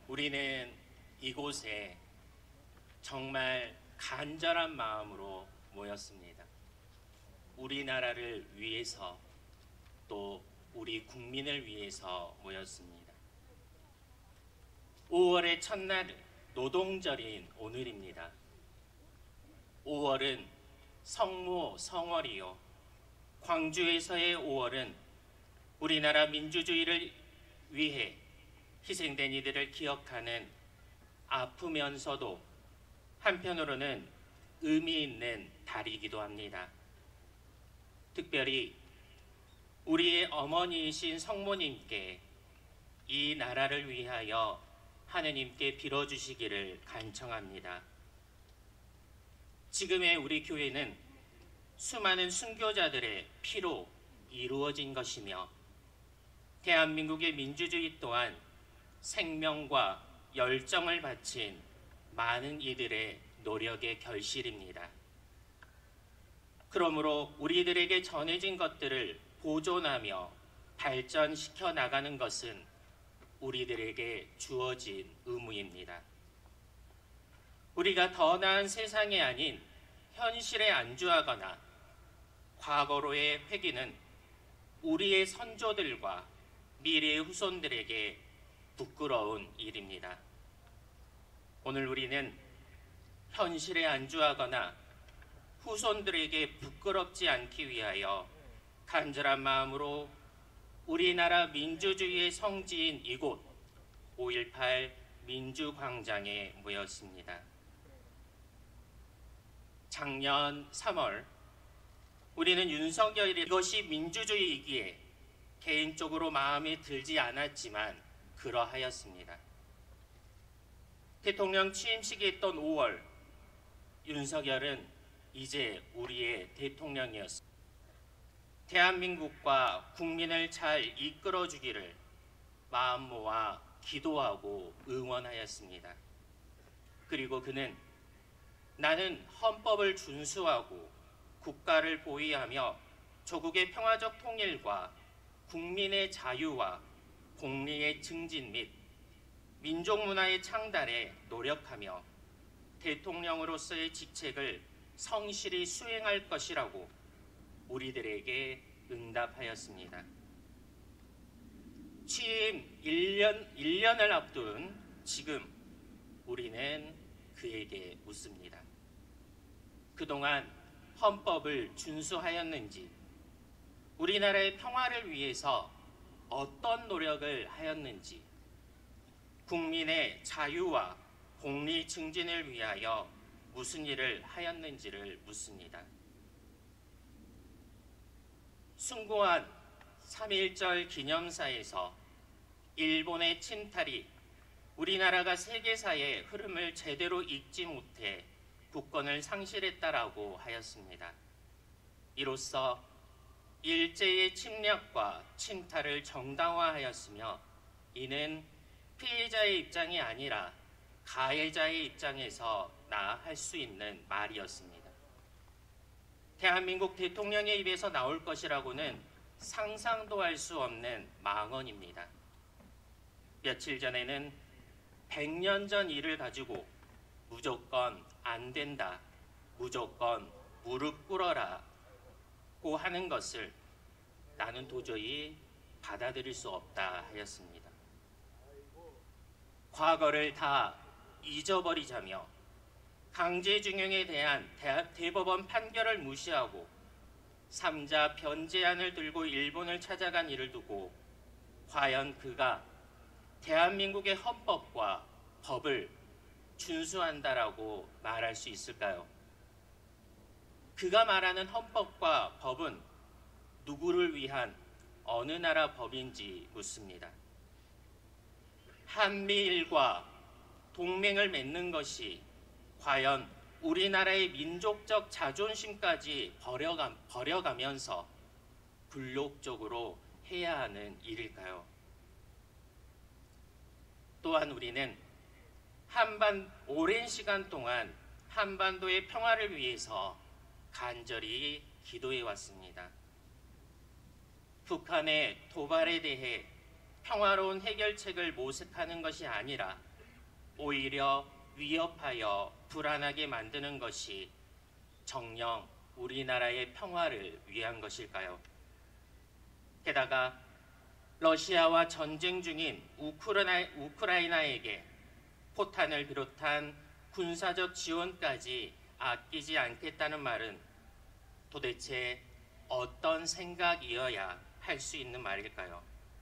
우리는 이곳에 정말 간절한 마음으로 모였습니다. 우리나라를 위해서 또 우리 국민을 위해서 모였습니다. 5월의 첫날 노동절인 오늘입니다. 5월은 성모 성월이요. 광주에서의 5월은 우리나라 민주주의를 위해 희생된 이들을 기억하는 아프면서도 한편으로는 의미 있는 달이기도 합니다. 특별히 우리의 어머니이신 성모님께 이 나라를 위하여 하느님께 빌어주시기를 간청합니다. 지금의 우리 교회는 수많은 순교자들의 피로 이루어진 것이며 대한민국의 민주주의 또한 생명과 열정을 바친 많은 이들의 노력의 결실입니다. 그러므로 우리들에게 전해진 것들을 보존하며 발전시켜 나가는 것은 우리들에게 주어진 의무입니다. 우리가 더 나은 세상이 아닌 현실에 안주하거나 과거로의 회귀는 우리의 선조들과 미래의 후손들에게 부끄러운 일입니다. 오늘 우리는 현실에 안주하거나 후손들에게 부끄럽지 않기 위하여 간절한 마음으로 우리나라 민주주의의 성지인 이곳 5.18 민주광장에 모였습니다. 작년 3월 우리는 윤석열이 이것이 민주주의이기에 개인적으로 마음에 들지 않았지만 그러하였습니다. 대통령 취임식이 있던 5월 윤석열은 이제 우리의 대통령이었습니다. 대한민국과 국민을 잘 이끌어주기를 마음 모아 기도하고 응원하였습니다. 그리고 그는 나는 헌법을 준수하고 국가를 보위하며 조국의 평화적 통일과 국민의 자유와 공리의 증진 및 민족 문화의 창달에 노력하며 대통령으로서의 직책을 성실히 수행할 것이라고 우리들에게 응답하였습니다. 취임 1년을 앞둔 지금 우리는 그에게 묻습니다. 그동안 헌법을 준수하였는지, 우리나라의 평화를 위해서 어떤 노력을 하였는지, 국민의 자유와 공리 증진을 위하여 무슨 일을 하였는지를 묻습니다. 숭고한 3.1절 기념사에서 일본의 침탈이 우리나라가 세계사의 흐름을 제대로 읽지 못해 국권을 상실했다라고 하였습니다. 이로써 일제의 침략과 침탈을 정당화하였으며 이는 피해자의 입장이 아니라 가해자의 입장에서 할 수 있는 말이었습니다. 대한민국 대통령의 입에서 나올 것이라고는 상상도 할 수 없는 망언입니다. 며칠 전에는 100년 전 일을 가지고 무조건 안 된다, 무조건 무릎 꿇어라 고 하는 것을 나는 도저히 받아들일 수 없다 하였습니다. 과거를 다 잊어버리자며 강제징용에 대한 대법원 판결을 무시하고 3자 변제안을 들고 일본을 찾아간 이를 두고 과연 그가 대한민국의 헌법과 법을 준수한다라고 말할 수 있을까요? 그가 말하는 헌법과 법은 누구를 위한 어느 나라 법인지 묻습니다. 한미일과 동맹을 맺는 것이 과연 우리나라의 민족적 자존심까지 버려가면서 굴욕적으로 해야 하는 일일까요? 또한 우리는 오랜 시간 동안 한반도의 평화를 위해서 간절히 기도해 왔습니다. 북한의 도발에 대해 평화로운 해결책을 모색하는 것이 아니라 오히려 위협하여 불안하게 만드는 것이 정녕 우리나라의 평화를 위한 것일까요? 게다가 러시아와 전쟁 중인 우크라이나에게 포탄을 비롯한 군사적 지원까지 아끼지 않겠다는 말은 도대체 어떤 생각이어야 할 수 있는 말일까요?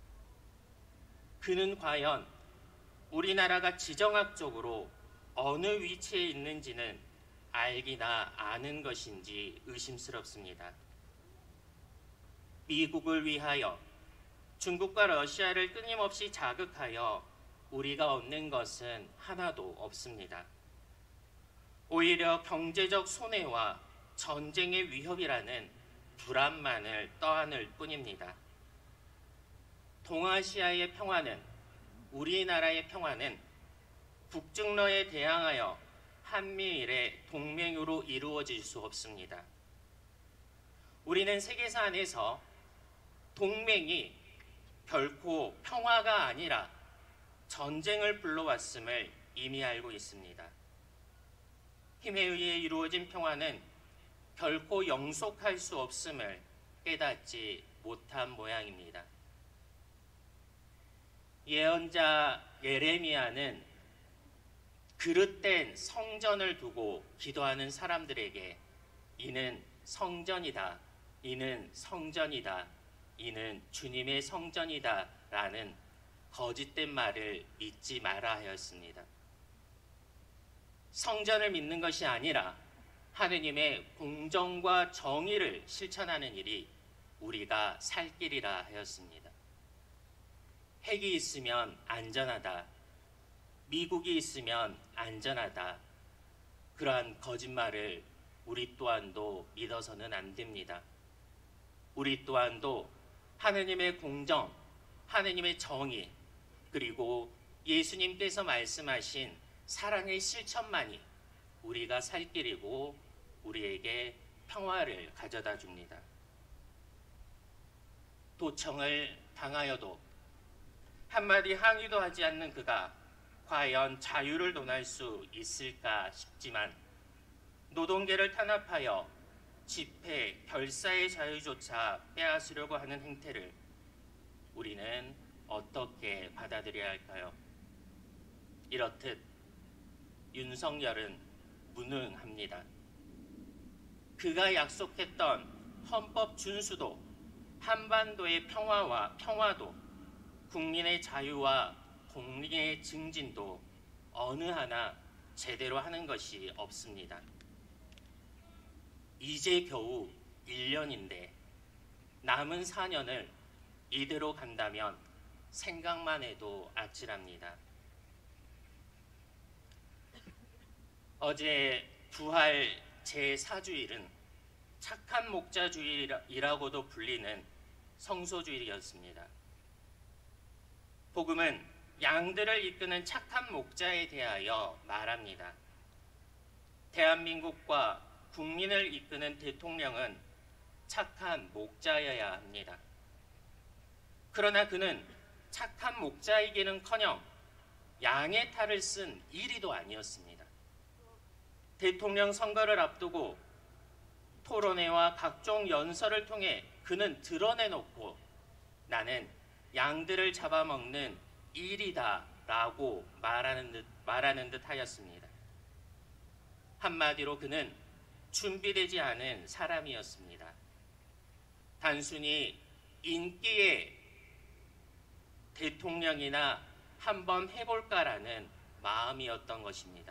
그는 과연 우리나라가 지정학적으로 어느 위치에 있는지는 알기나 아는 것인지 의심스럽습니다. 미국을 위하여 중국과 러시아를 끊임없이 자극하여 우리가 얻는 것은 하나도 없습니다. 오히려 경제적 손해와 전쟁의 위협이라는 불안만을 떠안을 뿐입니다. 동아시아의 평화는, 우리나라의 평화는 북중러에 대항하여 한미일의 동맹으로 이루어질 수 없습니다. 우리는 세계사 안에서 동맹이 결코 평화가 아니라 전쟁을 불러왔음을 이미 알고 있습니다. 힘에 의해 이루어진 평화는 결코 영속할 수 없음을 깨닫지 못한 모양입니다. 예언자 예레미야는 그릇된 성전을 두고 기도하는 사람들에게 이는 성전이다, 이는 성전이다, 이는 주님의 성전이다 라는 거짓된 말을 믿지 말아 하였습니다. 성전을 믿는 것이 아니라 하느님의 공정과 정의를 실천하는 일이 우리가 살 길이라 하였습니다. 핵이 있으면 안전하다, 미국이 있으면 안전하다, 그러한 거짓말을 우리 또한도 믿어서는 안 됩니다. 우리 또한도 하느님의 공정, 하느님의 정의, 그리고 예수님께서 말씀하신 사랑의 실천만이 우리가 살 길이고 우리에게 평화를 가져다 줍니다. 도청을 당하여도 한마디 항의도 하지 않는 그가 과연 자유를 논할 수 있을까 싶지만 노동계를 탄압하여 집회, 결사의 자유조차 빼앗으려고 하는 행태를 우리는 어떻게 받아들여야 할까요? 이렇듯 윤석열은 무능합니다. 그가 약속했던 헌법 준수도, 한반도의 평화도, 국민의 자유와 공리의 증진도 어느 하나 제대로 하는 것이 없습니다. 이제 겨우 1년인데 남은 4년을 이대로 간다면 생각만 해도 아찔합니다. 어제 부활 제4주일은 착한 목자주일이라고도 불리는 성소주일이었습니다. 복음은 양들을 이끄는 착한 목자에 대하여 말합니다. 대한민국과 국민을 이끄는 대통령은 착한 목자여야 합니다. 그러나 그는 착한 목자이기는커녕 양의 탈을 쓴 이리도 아니었습니다. 대통령 선거를 앞두고 토론회와 각종 연설을 통해 그는 드러내놓고 나는 양들을 잡아먹는 일이다라고 말하는 듯 하였습니다. 한마디로 그는 준비되지 않은 사람이었습니다. 단순히 인기의 대통령이나 한번 해볼까라는 마음이었던 것입니다.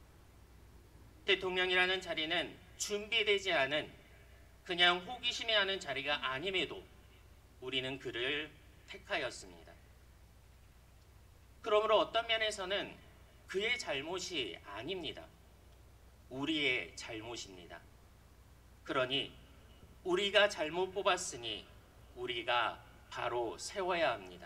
대통령이라는 자리는 준비되지 않은 그냥 호기심에 하는 자리가 아님에도 우리는 그를 택하였습니다. 그러므로 어떤 면에서는 그의 잘못이 아닙니다. 우리의 잘못입니다. 그러니 우리가 잘못 뽑았으니 우리가 바로 세워야 합니다.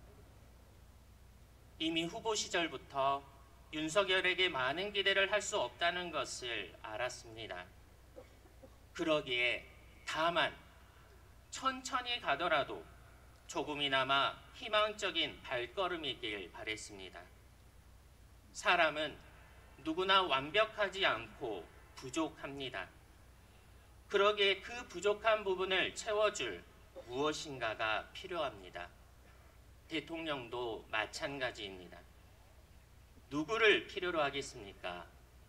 이미 후보 시절부터 윤석열에게 많은 기대를 할 수 없다는 것을 알았습니다. 그러기에 다만 천천히 가더라도 조금이나마 희망적인 발걸음이길 바랬습니다. 사람은 누구나 완벽하지 않고 부족합니다. 그러기에 그 부족한 부분을 채워줄 무엇인가가 필요합니다. 대통령도 마찬가지입니다. 누구를 필요로 하겠습니까?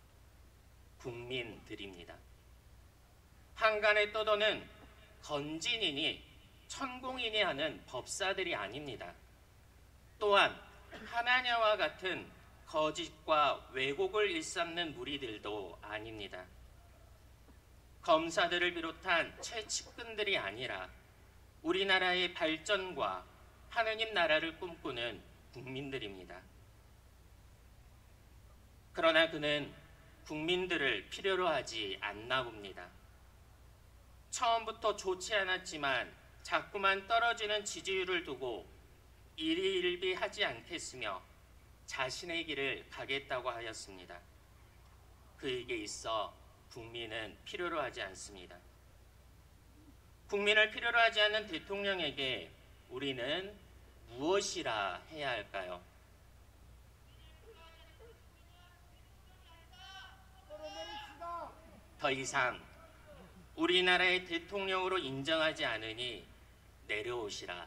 국민들입니다. 한간에 떠도는 건진이니 천공이니 하는 법사들이 아닙니다. 또한 하나냐와 같은 거짓과 왜곡을 일삼는 무리들도 아닙니다. 검사들을 비롯한 최측근들이 아니라 우리나라의 발전과 하느님 나라를 꿈꾸는 국민들입니다. 그러나 그는 국민들을 필요로 하지 않나 봅니다. 처음부터 좋지 않았지만 자꾸만 떨어지는 지지율을 두고 일희일비하지 않겠으며 자신의 길을 가겠다고 하였습니다. 그에게 있어 국민은 필요로 하지 않습니다. 국민을 필요로 하지 않는 대통령에게 우리는 무엇이라 해야 할까요? 더 이상 우리나라의 대통령으로 인정하지 않으니 내려오시라.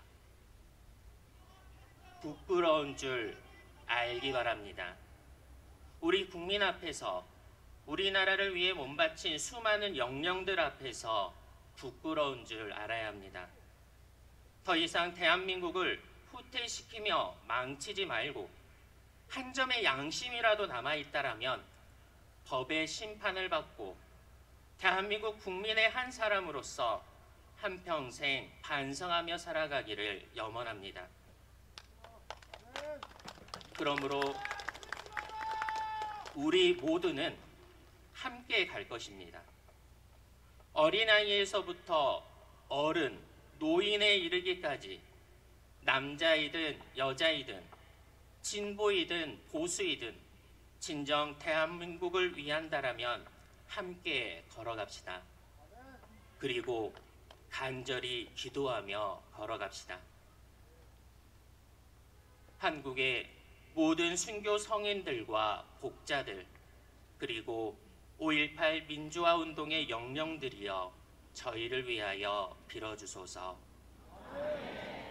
부끄러운 줄 알기 바랍니다. 우리 국민 앞에서 우리나라를 위해 몸바친 수많은 영령들 앞에서 부끄러운 줄 알아야 합니다. 더 이상 대한민국을 후퇴시키며 망치지 말고 한 점의 양심이라도 남아있다라면 법의 심판을 받고 대한민국 국민의 한 사람으로서 한평생 반성하며 살아가기를 염원합니다. 그러므로 우리 모두는 함께 갈 것입니다. 어린아이에서부터 어른, 노인에 이르기까지 남자이든 여자이든 진보이든 보수이든 진정 대한민국을 위한다라면 함께 걸어갑시다. 그리고 간절히 기도하며 걸어갑시다. 한국의 모든 순교 성인들과 복자들 그리고 5.18 민주화 운동의 영령들이여 저희를 위하여 빌어주소서.